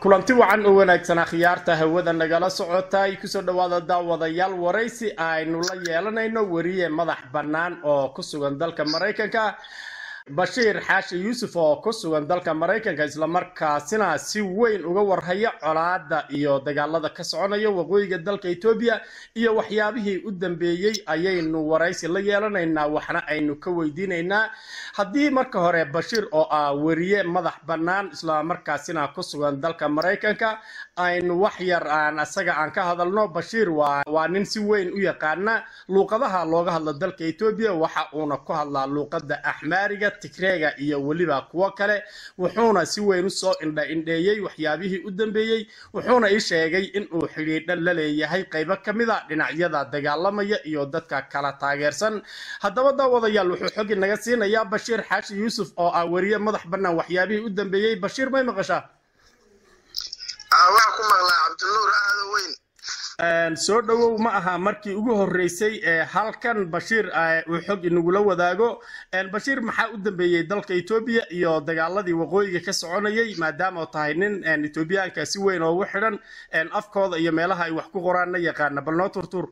kulanti wacan oo wanaagsan akhyaarta hawada nagala socota ay ku soo dhawaada daawadayaal waraysi aynu la yeelanayno wariye madax bannaan oo ku sugan dalka Mareykanka Bashir Xaashi Yuusuf oo ku sugan dalka Mareykanka isla markaasina si weyn uga warhaya colaadda iyo dagaalada ka soconaya waqooyiga dalka Itoobiya iyo waxyaabihii u dambeeyay ayaynu waraysi la yeelanaynaa waxna aynu ka weydiinaynaa haddii marka hore Bashir oo wariye madax bannaan isla markaasina ku sugan dalka Mareykanka aynu wax yar aan asaga aan ka hadalno Bashir waa nin si weyn u yaqaana luqadaha looga hadlo dalka Itoobiya waxa uuna ku hadlaa luqadda Axmaariga Tigreega iyo waliba kuwa kale wuxuuna si weyn u soo indheeyay waxyaabihii u dambeeyay wuxuuna ii sheegay in uu xiriir la leeyahay qaybo kamida dhinacyada dagaalamaya iyo dadka kala taageersan haddaba daawadayaal wuxuu xog inaga siinayaa Bashir Xaashi Yuusuf oo wariye madax bannaan waxyaabihii u dambeeyay Bashir may maqashaa waa ku maqlaa Cabdinuur aad weyn soo dhawow ma aha markii ugu horeysay halkan Bashir uu xog inagula wadaago Bashir maxaa u dambeeyay dalka Itoobiya iyo dagaaladii waqooyiga ka soconayay maadaama tahay nin Itoobiyaanka si weyn oo u xiran afkooda iyo meelaha ay wax ku qoraan yaqaan bal noo turtur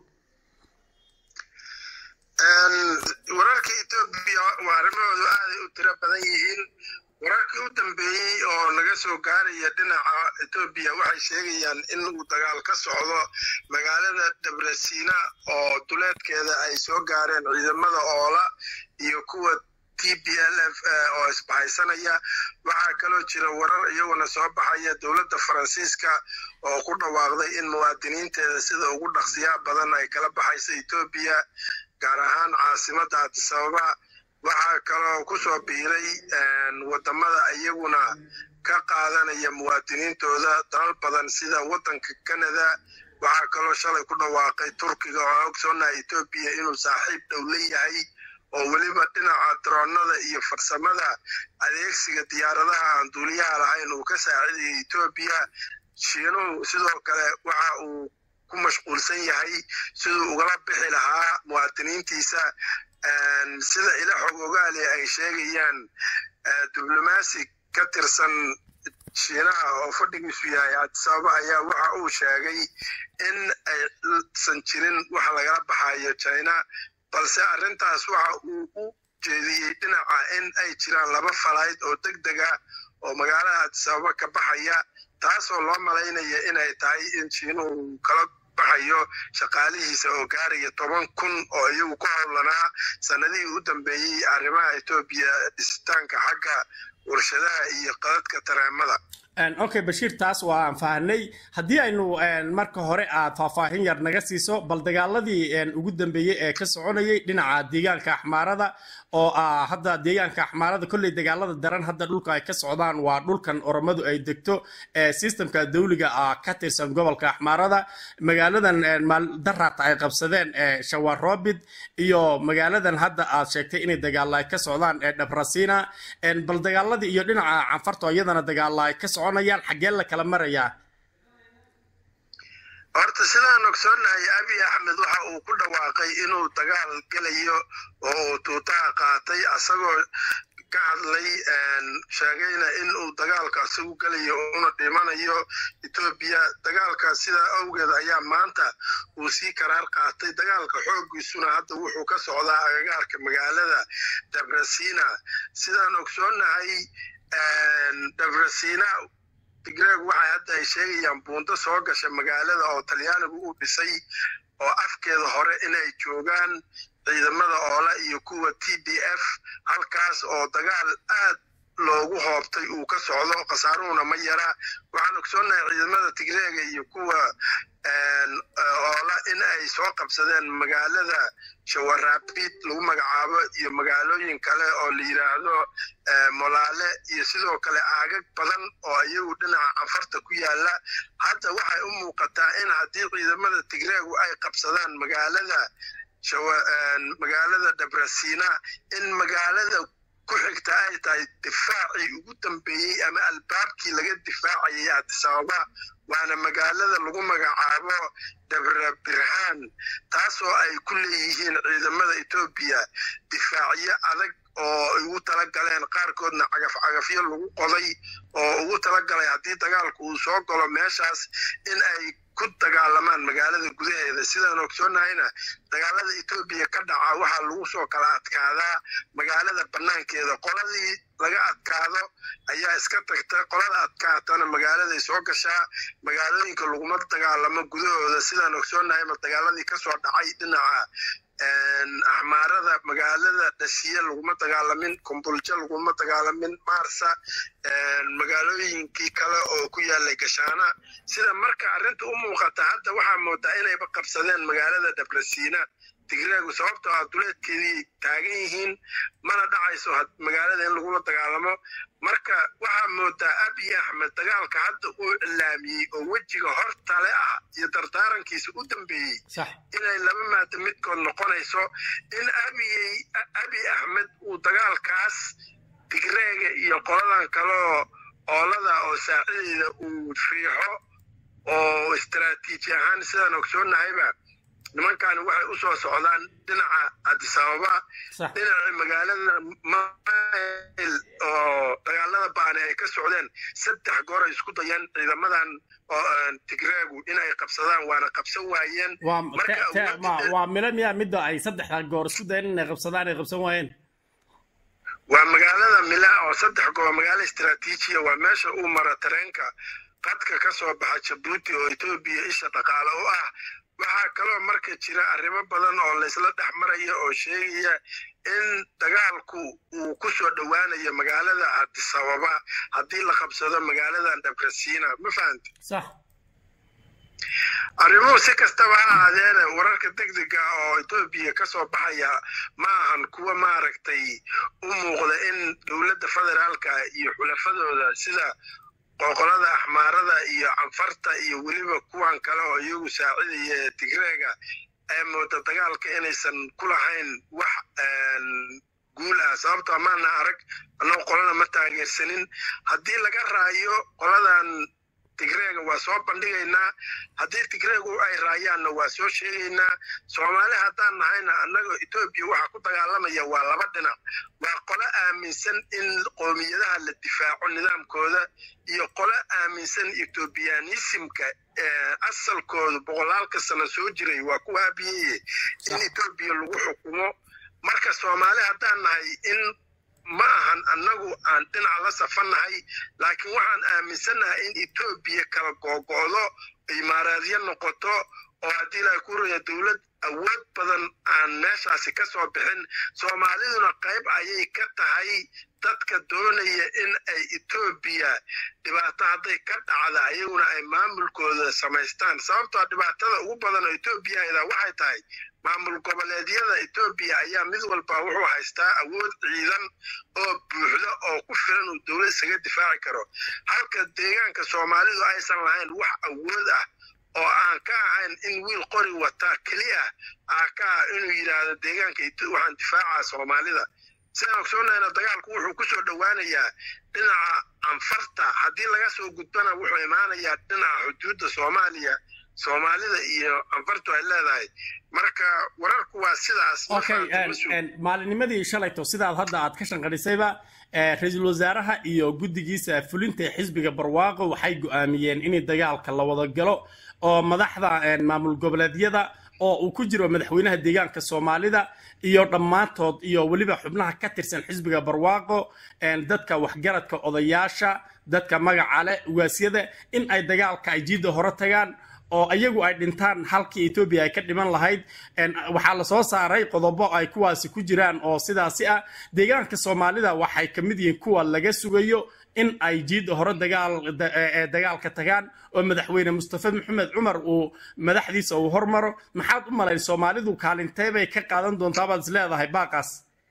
wararka Itoobiya waa arrimahoodu aad u tiro badan yihiin wararkii u dambeeyay oo laga soo gaaraya dhinaca Itoobiya waxay sheegayaan in uu dagaal ka socdo magaalada Dabrasiina oo duleedkeeda ay soo gaareen ciidamada oola iyo kuwa TPLF oo isbahaysanaya waxa kaloo jira warar iyaguna soo baxaya dawladda Faransiiska oo ku dhawaaqday in muwaadiniinteeda sida ugu dhaqsiyaha badan ay kala baxayso Itoobiya gaar ahaan caasimadda Addis Ababa waxa kaloo ku soo biiray wadamada iyaguna ka qaadanaya muwaadiniintooda dalal badan sida wadanka Canada waxa kaloo shalay ku dhawaaqay Turkiga oo ogsoonaa Itoobiya inuu saaxiib dhow leeyahay oo waliba dhinaca droonada iyo farsamada adeegsiga diyaaradaha aan duuliyaha lahayn uu ka saaciday Itoobiya Shiinuhu sidoo kale waxa uu ku mashquulsan yahay sidoo ugala bixi lahaa muwaadiniintiisa sida ila xogogaali ay sheegayaan diblomaasi ka tirsan Shiinaha oo fadhigiisu yahay Addis Ababa ayaa waxa uu sheegay in aysan jirin wax laga baxayo China balse arrintaas waxa uu u jeediyay dhinaca in ay jiraan laba falayd oo degdeg ah oo magaalada Addis Ababa ka baxaya taasoo loo maleynaya inay tahay in Shiinuhu kala baxayo shaqaalihiisa oo gaaraya 10,000 oo iyagu ku howlanaa sanadihii u dambeeyay arrimaha Itoobiya dhisitaanka xagga warshadaha iyo qadadka tareemada okay Bashir taas waan fahanay hadii aynu marka hore aad faahfaahin yar naga siiso bal dagaaladii ugu dambeeyay ee ka soconayay dhinaca deegaanka Axmaarada oo hadda deegaanka Axmaarada kulli dagaalada daran hadda dhulka ay ka socdaan waa dhulkan Oromadu ay degto systemka dawliga ka tirsan gobolka Axmaarada magaaladan darrata ay qabsadeen Shawarobid iyo magaaladan hadda aad sheegtay in dagaal ay ka socdaan Dabrasiina bal dagaaladii iyo dhinaca Canfarta iyadana dagaal ay ka soconayaan xagee la kala marayaa horta sidaan ogsoonahay Abiy Ahmed waxa uu ku dhawaaqay inuu dagaal galayo oo tuutaha qaatay asagoo ka hadlay sheegayna in uu dagaalkaasi u galayo una dhimanayo Itoobiya dagaalka sida awgeed ayaa maanta uu si karaar qaatay dagaalka xoogiisuna hadda wuxuu ka socdaa agagaarka magaalada Dabrasiina sidaan ogsoonahay Dabrasiina Tigreeg waxa hadda ay sheegayaan buundo soo gashay magaalada oo Talyaanigu uu dhisay oo afkeeda hore inay joogaan ciidamada oola iyo kuwa TDF halkaas oo dagaal aad loogu hoobtay uu ka socdo qasaaruhuna ma yara waxaan ogsoonahay ciidamada Tigreeg iyo kuwa oola in ay soo qabsadeen magaalada Shawarabid lagu magacaabo iyo magaalooyin kale oo la yiraahdo Molaale iyo sidoo kale aagag badan oo iyagu dhinaca Canfarta ku yaala hadda waxay u muuqataa in haddii ciidamada Tigreeg ay qabsadaan magaalada Dabrasiina in magaalada ku xigta ay tahay difaaci ugu dambeeyay ama albaabkii laga difaacayay Addis Ababa waana magaalada lagu magacaabo Dabrabirhaan taasoo ay ku leeyihiin ciidamada Itoobiya difaaciye adag oo ugu talagaleen qaarkoodna cagafyo lagu qoday oo ugu talagalay haddii dagaalku uu soo galo meeshaas in ay ku dagaalamaan magaalada gudaheeda sidaan ogsoonnahayna dagaalada Itoobiya ka dhaca waxaa lagu soo kala adkaadaa magaalada banaankeeda qoladii laga adkaado ayaa iska tagta qolada adkaatana magaaladay soo gashaa magaalooyinka laguma dagaalamo gudahooda sidaan ogsoonnahay ma dagaaladii ka soo dhacay dhinaca axmaarada magaalada dhashiye laguma dagaalamin kumbuljo laguma dagaalamin maarsa magaalooyinkii kale oo ku yaalay gashaana sida marka arrinta u muuqata hadda waxaa moodaa inayba qabsadeen magaalada Dabrasiina Tigreegu sababtoo ah duleedkeedii taagan yihiin mana dhacayso magaalada in laguma dagaalamo marka waxaa moodaa Abiy Ahmed dagaalka hadda uu ilaamiyey oo wejiga hortale ah iyo dardaarankiisa u dambeeyey inay laba maada midkood noqonayso in Abiy Ahmed uu dagaalkaas Tigreega iyo qoladan kale oolada oo saacideeda uu riixo oo istiraatiiji ahaan sidaan ogsoonnahayba nimankan waxay u soo socdaan dhinaca Addis Ababa dhinaca magaalada Mail oo dagaalada baan ay ka socdeen 3 goor ay isku dayeen ciidamadan Tigreegu inay qabsadaan waana qabsan waayeen waa milamiya midda ay 3 goor isku dayeen inay qabsan waayeen waa magaalada Mila oo 3 goor magaalo istiraatiiji waa meesha uu mara tareenka qadka ka soo baxa Djibouti oo Itoobiya isha dhaqaale u ah waxaa kaloo marka jira arrimo badan oo la isla dhexmarayo oo sheegaya in dagaalku uu ku soo dhawaanayo magaalada Addis Ababa haddii la qabsado magaaladan Dabrasiina ma fahantay sax arrimo si kastaba ha ahaadeen wararka degdega oo Itoobiya ka soo baxaya ma ahan kuwa maaragtay u muuqda in dowladda federaalka iyo xulafadooda sida qolada axmaarada iyo anfarta iyo weliba kuwan kale oo iyagu saacidaya Tigreega ay moodo dagaalka inaysan ku lahayn wax guul ah sababtoo maana arag anoo qolada ma taageersanin haddii laga raayo qoladan Tigreega waa soo bandhigaynaa haddii Tigreegu ay raayaanna waa soo sheegaynaa Soomaali haddaan nahayna annaga Itoobiya waxa ku dagaalamaya waa laba dhinac waa qolo aaminsan in qoomiyadaha la difaaco nidaamkooda iyo qolo aaminsan Itoobiyaanisimka asalkooda boqolaalka sano soo jiray waa kuwa Abiy in Itoobiya lagu xukumo marka Soomaali haddaan nahay in ma ahan annagu aan dhinac la safanahay laakiin waxaan aaminsanahay in Itoobiya kala go'go'do imaaraadyo noqoto oo haddii la ku raayo dawlad awood badan aan meeshaasi ka soo bixin Soomaaliduna qayb ayay ka tahay dadka doonaya in ay Itoobiya dhibaato hadday ka dhacdo ayaguna ay maamulkooda samaystaan sababtoo dhibaatada ugu badan oo Itoobiya waxay tahay maamul goboleedyada Itoobiya ayaa mid walba wuxuu haystaa awood ciidan oo buuxda oo ku filan oo dawlad isaga difaaci karo halka deegaanka Soomaalidu aysan lahayn wax awood ah oo aan ka ahayn in wiil qori wata kaliya ka inuu yiraahdo deegaanka waxaan difaaca Soomaalida sidaan ogsoonayna dagaalku wuxuu ku soo dhawaanayaa dhinaca anfarta haddii laga soo gudbana wuxuu imaanayaa dhinaca xuduudda Soomaalida iyo anfartu ay leedahay marka wararku waa sidaas maalinimadii shalayto sidaad hadda aad ka shanqadhisayba ra'iisul wasaaraha iyo guddigiisa fulinta xisbiga barwaaqo waxay go'aamiyeen in dagaalka la wada galo oo madaxda maamul goboleedyada oo uu ku jiro madaxweynaha deegaanka Soomaalida iyo dhamaantood iyo waliba xubnaha ka tirsan xisbiga barwaaqo dadka waxgaradka odayaasha dadka magaca leh ugaasiyada in ay dagaalka ay jiida hore tagaan oo ayagu ay dhintaan halkii Itoobiya ay ka dhiman lahayd waxa la soo saaray qodobo ay kuwaasi ku jiraan oo sidaasi ah deegaanka Soomaalida waxay kamid yihiin kuwa laga sugayo in ay jiida hore dagaalka tagaan oo madaxweyne Mustafa Maxamed Umar uu madaxdiisa uu hormaro maxaad u malayn Soomaalidu kaalintee bay ka qaadan doontaa baad isleedahay baaqas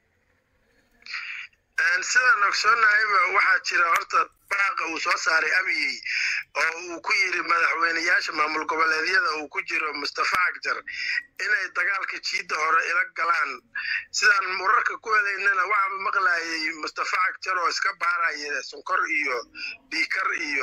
sidaan ogsoonnahay waxaa jira horta baaqa uu soo saaray Abiy oo uu ku yiri madaxweynayaasha maamul goboleedyada uu ku jiro Mustafa Cagjar inay dagaalka jiida hore ila galaan sidaan wararka ku helaynana waxaan maqlaayay Mustafa Cagjar oo iska baaraya sonkor iyo dhiikar iyo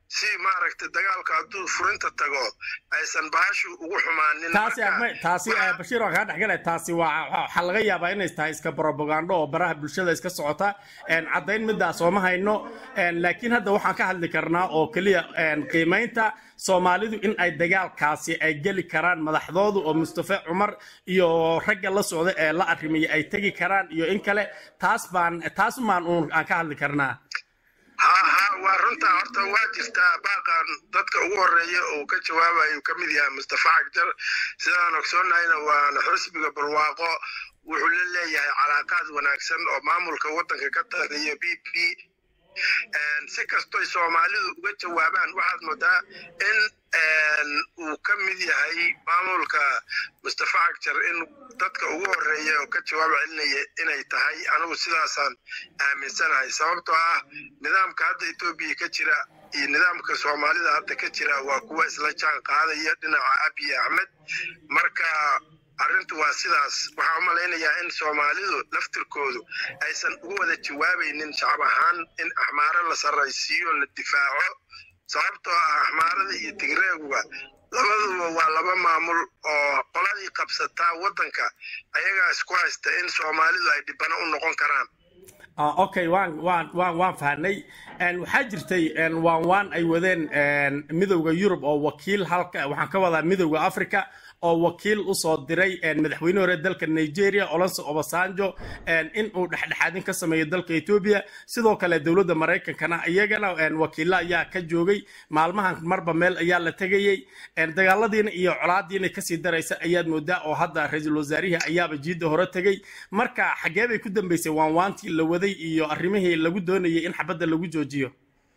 si maaragtay dagaalka hadduu furinta tago aysan baashu ugu xumaanin taasi Bashiir waa ka dhaxgalay taasi waxa laga yaabaa inay tahay iska propaganda oo baraha bulshada iska socota cadayn midaas oo ma hayno laakiin hadda waxaan ka hadli karnaa oo kaliya qiimeynta Soomaalidu in ay dagaalkaasi ay gali karaan madaxdoodu oo Mustafa Umar iyo ragga la socda ee la arrimay ay tagi karaan iyo in kale taas maan aan ka hadli karnaa waa runta horta waa jirtaa baaqan dadka ugu horeeya oo ka jawaabayo ka mid yahay Mustafa Cagjar sidaan ogsoonayna waa xisbiga barwaaqo wuxuu leeyahay calaaqaad wanaagsan oo maamulka wadanka ka taliya BP si kastoo Soomaalidu uga jawaabaan waxaad moodaa in uu ka mid yahay maamulka Mustafa Cagjar in dadka ugu horeeya oo ka jawaab celinaya inay tahay anigu sidaasaan aaminsanahay sababtoo ah nidaamka hadda Itoobiya ka jira iyo nidaamka Soomaalida hadda ka jira waa kuwa isla jaan qaadaya dhinaca Abiy Ahmed marka arrintu waa sidaas waxaan malaynayaa in Soomaalidu laftirkoodu aysan ugu wada jawaabaynin shacab ahaan in axmaaro la saraysiiyo la difaaco sababtoo ah axmaarada iyo Tigreeguba labaduba waa laba maamul oo qoladii qabsataa wadanka ayagaa isku haysta in Soomaalidu ay dibana u noqon karaan okay waan fahnay waxaa jirtay waan ay wadeen midowga Yurub oo wakiil halka waxaan ka wadaa midowga Afrika oo wakiil u soo diray madaxweynaha hore dalka Nigeria Olusegun Obasanjo in uu dhaxdhaxaadin ka sameeyo dalka Ethiopia sidoo kale dawladda Mareykankana iyagana wakiil ayaa ka joogay maalmahan marba meel ayaa la tagayay dagaaladiina iyo colaadiina ka sii daraysa ayaad moodaa oo hadda ra'iisul wasaarihi ayaaba jiida hore tagay marka xagee bay ku dambeysay waantii la waday iyo arrimihii lagu doonayay in xabadda lagu joojiyo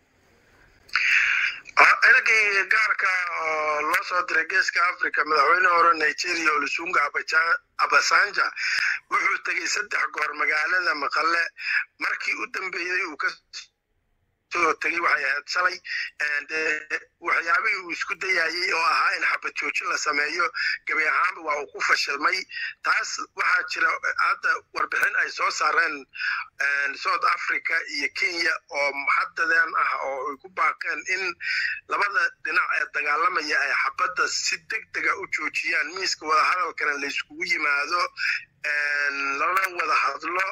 ergey gaarka oo loo soo diray geeska Afrika madaxweynaha hore Nigeria Olusegun Obasanjo wuxuu tagay 3 goor magaalada Maqale markii u dambeeyay uu ka soo tagay waxay ahayd shalay waxyaabihii uu isku dayayay oo ahaa in xabad joojin la sameeyo gabi ahaanba waa uu ku fashilmay taas waxaa jira hadda warbixin ay soo saareen South Africa iyo Kenya oo muxaddadan ah oo ay ku baaqeen in labada dhinac ee dagaalamaya ay xabadda si degdeg ah u joojiyaan miiska wada hadalkana la iskugu yimaado lana wada hadlo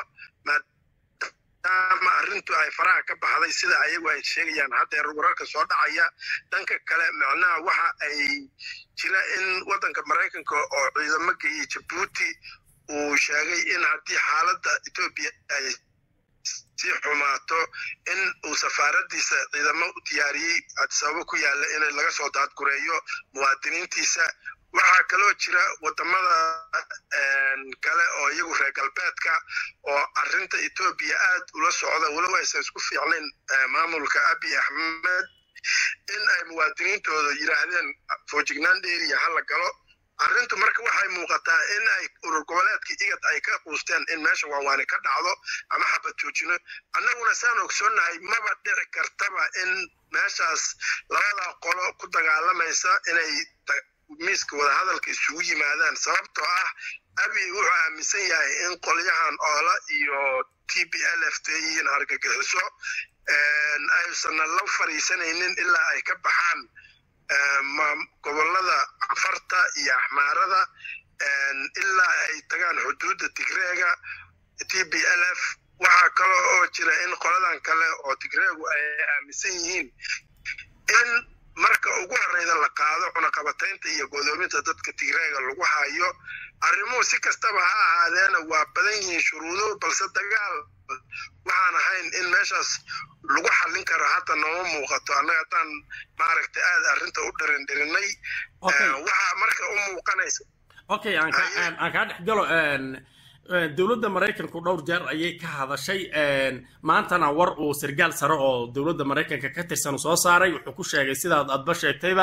ma arrintu ay faraha ka baxday sida ayagu ay sheegayaan hadda wararka soo dhacaya dhanka kale macnaha waxa ay jira in wadanka Mareykanka oo ciidamo geeyay Djibouti uu sheegay in haddii xaaladda Ethiopia ay si xumaato in uu safaaradiisa ciidamo u diyaariyay sabab ku yaala in laga soo daadgureeyo muwaadiniintiisa waxaa kaloo jira wadamada kale oo iyagu reer galbeedka oo arrinta Ethiopia aad ula socda walow aysan isku fiicnayn maamulka Abiy Ahmed in ay muwaadiniintooda yiraahdeen foojignaan dheeriya hala galo arrintu marka waxay muuqataa in ay urur goboleedka igad ay ka quusteen in meesha waawaan ka dhacdo ama xabad joojino annaguna saan ogsoonahay maba dhici kartaba in meeshaas labada qolo ku dagaalamaysa inay miiska wada hadalka isugu yimaadaan sababtoo ah Abiy wuxuu aaminsan yahay in qolyahan oola iyo TPLF tayin argagixiso aysan la fariisanaynin ilaa ay ka baxaan gobolada Afarta iyo Axmaarada ilaa ay tagaan xuduudda Tigreega TPLF waxa kale oo jira in qoladan kale oo Tigreegu ay aaminsan yihiin in marka ugu horeyda la qaado cunaqabataynta iyo godoominta dadka Tigreega lagu hayo arrimuhu si kastaba ha ahaadeena waa badan yihiin shuruudo balse dagaal waxaan ahayn in meeshaas lagu xallin karo hadda nooma muuqato annaga tan maaragtay aad arrinta u dhirinay waxa marka u muuqanaysa okay aan ka dhaxgalo dawladda Mareykanku dhowr jeer ayay ka hadashay maantana war uu sargaal sare oo dawladda Mareykanka ka tirsan soo saaray wuxuu ku sheegay sidaad adba sheegtayba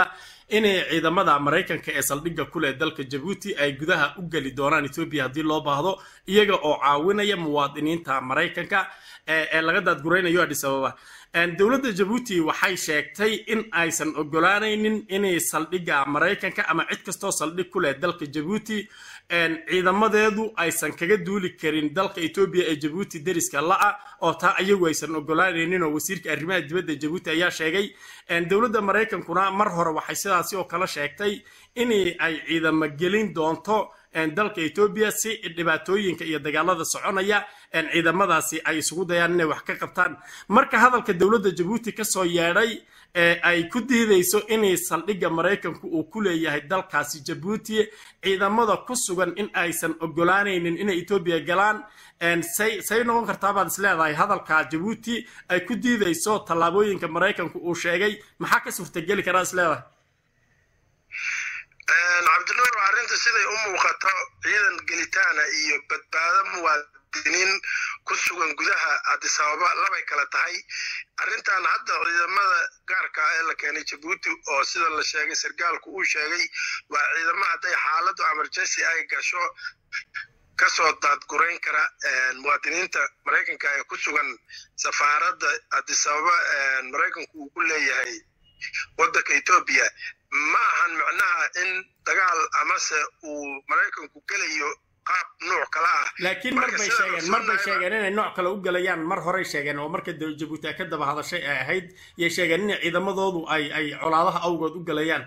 inay ciidamada Mareykanka ee saldhigga ku leh dalka Djibouti ay gudaha u gali doonaan Ethiopia haddii loo baahdo iyaga oo caawinaya muwaadiniinta Mareykanka ee laga daadguraynayo Addis Ababa dowladda Djibouti waxay sheegtay in aysan ogolaanaynin inay saldhigga Mareykanka ama cid kastoo saldhig ku leh dalka Djibouti ciidamadeedu aysan kaga duuli karin dalka Ethiopia ee Djibouti deriska la'a oo taa ayagu aysan ogolaanaynin oo wasiirka arrimaha dibadda Djibouti ayaa sheegay dowladda Mareykankuna mar hore waxay sidaas oo kala sheegtay in ay ciidamo gelin doonto dalka Ethiopia si dhibaatooyinka iyo dagaalada soconaya ciidamadaasi ay isugu dayaan inay wax ka qabtaan marka hadalka dowladda Djibouti ka soo yeedhay ay ku diidayso inay saldhigga Mareykanku uu ku leeyahay dalkaasi Djibouti ciidamada ku sugan in aysan ogolaanaynin inay Ethiopia galaan say noqon kartaa baad isleedahay hadalka Djibouti ay ku diidayso tallaabooyinka Mareykanku uu sheegay maxaa ka suurtageli karaa isleedahay Cabdinuur arrinta siday u muuqato ciidan gelitaana iyo badbaado muwaadiniin ku sugan gudaha Addis Ababa labay kala tahay arrintan hadda ciidamada gaarka ah ee la keenay Djibouti oo sida la sheegay sargaalku uu sheegay waa ciidamada haday xaaladu emergency ay gasho kasoo daadgurayn kara muwaadiniinta Mareykanka ee ku sugan safaaradda Addis Ababa Mareykanku uu ku leeyahay waddanka Ethiopia ma ahan macnaha in dagaal amase uu Mareykanku galayo qaab nooc kala ah laakiin mar bay sheegeen inay nooc kale u galayaan mar hore sheegeen oo marka Djibouti ka daba hadashay ay ahayd iyo sheegeen in ciidamadoodu ay colaadaha awgood u galayaan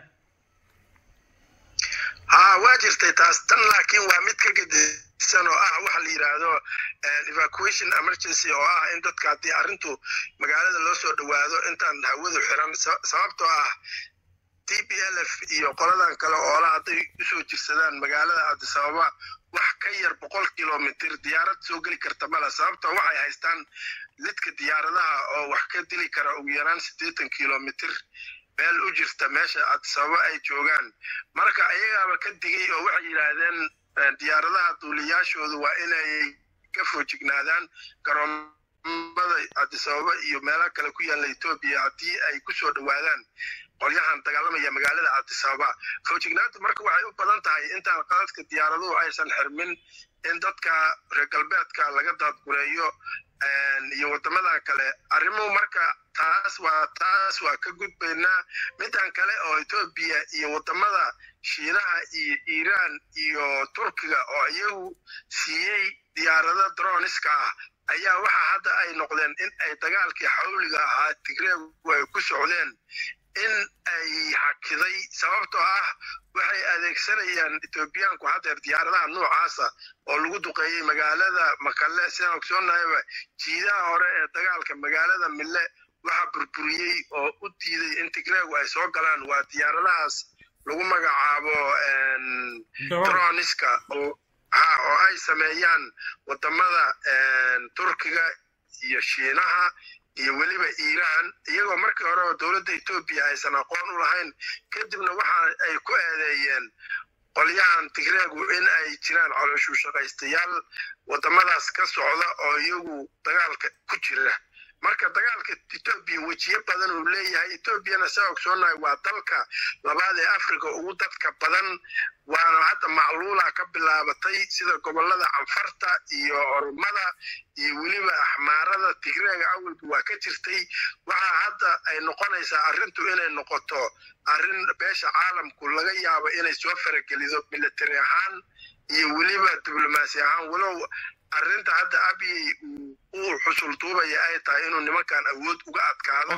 waa jirtay taas tan laakiin waa mid ka gedisan oo ah waxa la yiraahdo evacuation emergency oo ah in dadka haddii arrintu magaalada loo soo dhawaado intaan hawadu xiran sababtoo ah TPLF iyo qoladan kale oo la haday u soo jirsadaan magaalada Addis Ababa wax ka yar 100 kilomitir diyaarad soo gali karta mala sababtoo waxay haystaan lidka diyaaradaha oo wax ka dili kara ugu yaraan 80 kilomitir meel u jirta meesha Addis Ababa ay joogaan marka ayaga ka digay oo waxay yiraahdeen diyaaradaha duuliyaashoodu waa inay ka foojignaadaan garoomada Addis Ababa iyo meelaha kale ku yaala Ethiopia haddii ay ku soo dhawaadaan qolyahan dagaalamaya magaalada Addis Ababa foojignaanta marka waxay u badan tahay intaan qaladka diyaaraduhu aysan xirmin in dadka reer galbeedka laga daadgureeyo iyo wadamada kale arrimo marka taas waa ka gudbaynaa midaan kale oo Ethiopia iyo wadamada Shiinaha iyo Iran iyo Turkiga oo iyagu siiyay diyaarada droniska ayaa waxa hadda ay noqdeen in ay dagaalkii xawliga ahaa Tigray way ku socdeen in ay hakiday sababtoo ah waxay adeegsanayaan Ethiopiaanku hadda diyaaradaha noocaas oo lagu duqeeyay magaalada Makalle sidoo ogsoonaayba jiidaha hore ee dagaalka magaalada Mille waxa burburiyay oo u diiday in Tigray ay soo galaan waa diyaaradahaas lagu magacaabo droniska oo ay sameeyaan wadamada Turkiga iyo Shiinaha iyo waliba Iran iyagoo markii hore dawladda Ethiopia aysan aqoon u lahayn kadibna waxa ay ku eedeeyeen qolyahan Tigreegu in ay jiraan calooshu shaqaystayaal wadamadaas ka socda oo iyagu dagaalka ku jira marka dagaalka Ethiopia wajiye badan uu leeyahay Ethiopiana soo ogsoonaay waa dalka labaad ee Afrika ugu dadka badan waana hadda macluula ka bilaabatay sida gobolada Anfarta iyo Oromada iyo waliba Axmaarada Tigreega awalku waa ka jirtay waxa hadda ay noqonaysaa arrintu inay noqoto arrin beesha caalamku laga yaabo inay soo farageliso military ahaan iyo waliba diblomaasi ahaan walow arrinta hadda Abiy uu xusul tuubaya ay tahay inuu nimankan awood uga adkaado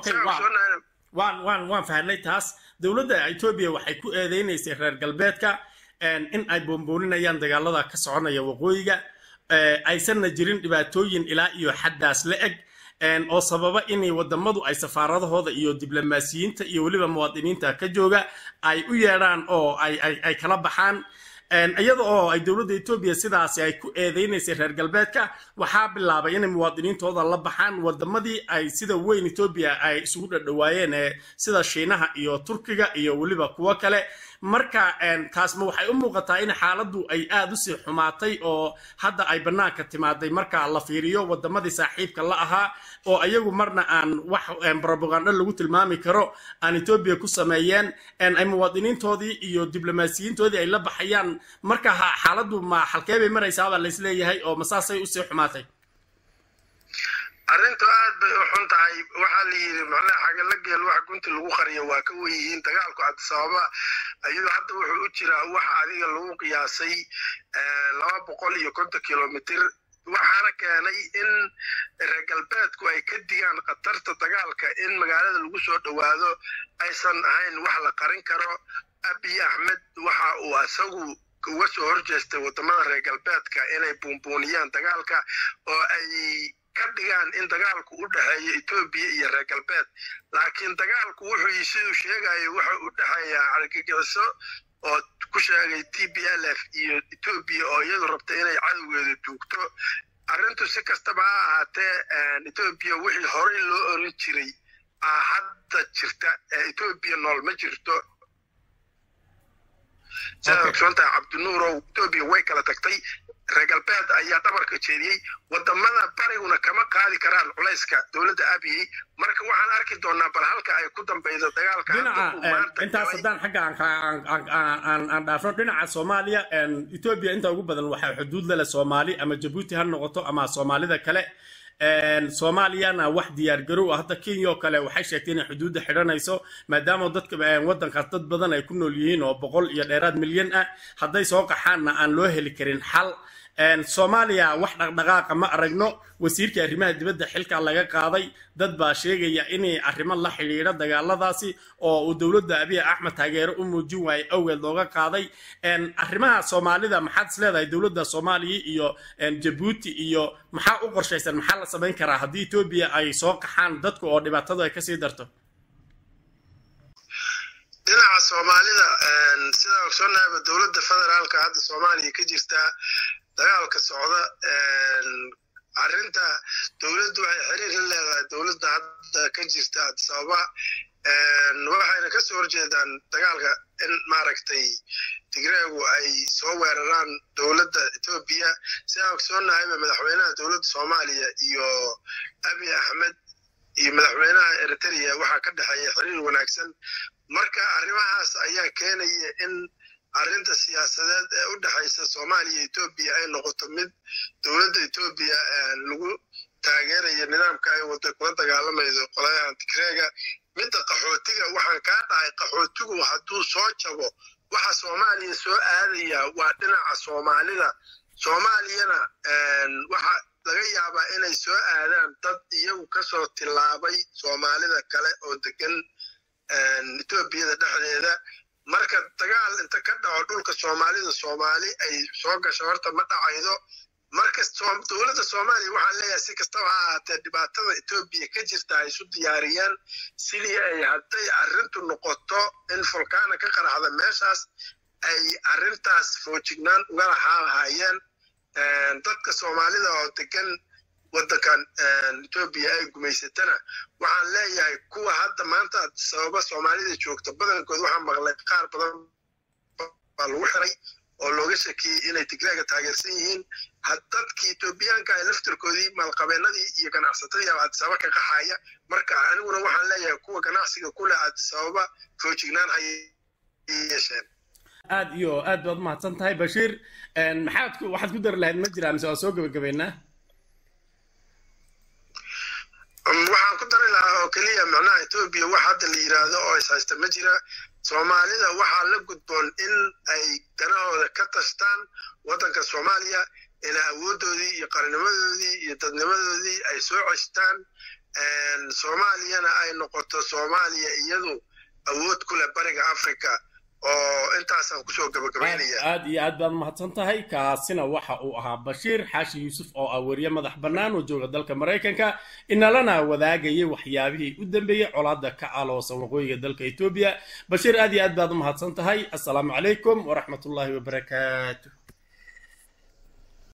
waan fahnay taas dawladda Ethiopia waxay ku eedeynaysaa reer galbeedka in ay boomboonayaan dagaalada ka soconaya waqooyiga aysan jirin dhibaatooyin ilaa iyo xaddaas la eg oo sababa in wadamadu ay safaaradahooda iyo diblomaasiyiinta iyo waliba muwaadiniinta ka jooga ay u yeedhaan oo ay kala baxaan iyada oo ay dowladda Ethiopia sidaasi ay ku eedeynaysa reer galbeedka waxaa bilaabay in muwaadiniintooda la baxaan wadamadii ay sida weyn Ethiopia ay isugu dhadhawaayeen sida Shiinaha iyo Turkiga iyo waliba kuwa kale marka taas ma waxay u muuqataa in xaaladdu ay aad u sii xumaatay oo hadda ay banaanka timaaday marka la fiiriyo wadamadii saaxiibka la ahaa oo ayagu marna aan wax propaganda lagu tilmaami karo aan Ethiopia ku sameeyeen ay muwaadiniintoodii iyo diblomaasiyiintoodii ay la baxayaan marka xaaladdu ma halkee bay maraysaa baa la isleeyahay oo masaasay u sii xumaatay arrintu aad bay u xun tahay waxaa la yiri macnaha xaga la geel wax gunti lagu qariyo waa ka weeyeen dagaalku Addis Ababa ayuu hadda wuxuu u jiraa wax adiga lagu qiyaasay 250 kilomitir waxaana keenay in reer galbeedku ay ka digaan khatarta dagaalka in magaalada lagu soo dhawaado aysan ahayn wax la qarin karo Abiy Ahmed waxa uu asagu uga soo horjeestay wadamada reer galbeedka inay buunbuuniyaan dagaalka oo ay ka dhigaan in dagaalku u dhaxeeyo Ethiopia iyo reer galbeed laakiin dagaalku wuxuu sidoo sheegay waxa u dhaxeeya argagixiso oo ku sheegay TPLF iyo Ethiopia oo iyadu rabtay inay cadawgeeda duugto arrintu si kastaba ha ahaatee Ethiopia wixii hore loo oran jiray hadda jirta Ethiopia nool ma jirto sababta Cabdinuur oo Ethiopia way kala tagtay reer galbeed ayaa dhabarka jeediyay wadamada bariguna kama qaadi karaan culayska dawladda Abiy marka waxaan arki doonaa bal halka ay ku dambaydo dagaalka inta sadaan xagga aan dhaafno dhinaca Soomaaliya Ethiopia inta ugu badan waxa xuduud la Soomaali ama Djibouti ha noqoto ama Soomaalida kale Soomaaliyana wax diyaar garow hadda Kenya oo kale waxay sheegteen in xuduudda xiranayso maadaama dadka wadanka dad badan ay ku nool yihiin oo 100 iyo dheeraad milyan ah haday soo qaxaana aan loo heli karin xal Soomaaliya wax dhaqdhaqaaq ma aragno wasiirka arrimaha dibadda xilka laga qaaday dad baa sheegaya in arrimo la xiriira dagaaladaasi oo dawladda Abiy Ahmed taageero u muujin waayay awgeed looga qaaday arrimaha Soomaalida maxaad isleedahay dawladda Soomaaliya iyo Djibouti iyo maxaa u qorshaysan maxaa la sameyn karaa haddii Ethiopia ay soo qaxaan dadku oo dhibaatada ay ka sii darto dhinaca Soomaalida sida ogsoonayba dawladda federaalka hadda Soomaaliya ka jirta dagaalka socda arrinta dawladdu waxay xiriir la leedahay dawladda hadda ka jirta Addis Ababa waxayna ka soo horjeedaan dagaalka in maaragtay Tigreegu ay soo weeraraan dawladda Ethiopia sida ogsoonayba madaxweynaha dawladda Soomaaliya iyo Abiy Ahmed iyo madaxweynaha Eritrea waxa ka dhaxeeya xiriir wanaagsan marka arrimahaas ayaa keenaya in arrinta siyaasadeed ee u dhaxaysa Soomaaliya iyo Ethiopia ay noqoto mid dawladda Ethiopia lagu taageerayo nidaamka ay wada kula dagaalamayso qolyaha Tigreega midda qaxootiga waxaan ka dhahay qaxootigu hadduu soo jabo waxa Soomaaliya soo aadaya waa dhinaca Soomaalida Soomaaliyana waxa laga yaabaa inay soo aadaan dad iyagu ka soo tilaabay Soomaalida kale oo degan Ethiopia dhexdeeda marka dagaal inta ka dhaco dhulka Soomaalida Soomaali ay soo gasho horta ma dhacaydo marka dawladda Soomaaliya waxa leeyahay si kastaba ha ahaatee dhibaatada Ethiopia ka jirta ay isu diyaariyaan sidii ay hadday arrintu noqoto in fulkaana ka qaraxda meeshaas ay arrintaas foojignaan uga lahaayeen dadka Soomaalida oo degan wadankan Ethiopia ay gumaysatana waxaan leeyahay kuwa hadda maanta sababa Soomaalida joogta badankood waxaan maqlay qaar badan baa lagu xiray oo looga shakiyay inay Tigreega taageersan yihiin dadkii Ethiopiaanka ay laftirkoodii maalqabeenadii iyo ganacsatadii Addis Ababa ka qaxaya marka aniguna waxaan leeyahay kuwa ganacsiga ku leh Addis Ababa foojignaan hay yeesheen aad iyo aad baad mahadsan tahay Bashiir waxaad ku dar lahayd ma jiraan soo gabagabeynaa waxaan ku dari lahaa oo kaliya macnaha Ethiopia waxa hadda la yiraahdo oo haysta ma jira Soomaalida waxa la gudboon in ay ganacooda ka tashtaan wadanka Soomaaliya in awoodoodii iyo qarnimadoodii iyo dadnimadoodii ay soo ceshtaan Soomaaliyana ay noqoto Soomaaliya iyadu awood ku leh bariga Afrika oo intaasaan kusoo gabagabaynaya aad iyo aad baad mahadsan tahay kaasina waxa uu ahaa Bashiir Xaashi Yuusuf oo ah wariye madax bannaan oo jooga dalka Mareykanka inalana wadaagayay waxyaabihii u dambeeyay colaadda ka aloosan waqooyiga dalka Itoobiya Bashiir aad iyo aad baad mahadsan tahay assalaamu calaykum wa rahmatullahi wa barakaatuh